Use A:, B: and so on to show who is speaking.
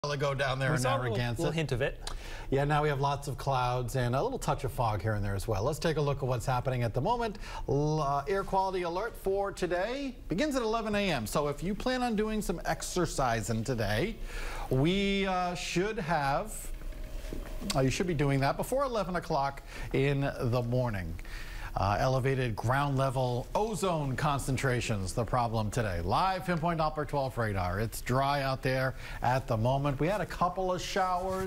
A: Ago down there in Narragansett.
B: A little hint of it.
A: Yeah, now we have lots of clouds and a little touch of fog here and there as well. Let's take a look at what's happening at the moment. Air quality alert for today begins at 11 a.m. So if you plan on doing some exercising today, we should have, you should be doing that before 11 o'clock in the morning. Elevated ground level ozone concentrations, the problem today. Live pinpoint Doppler 12 radar. It's dry out there at the moment. We had a couple of showers.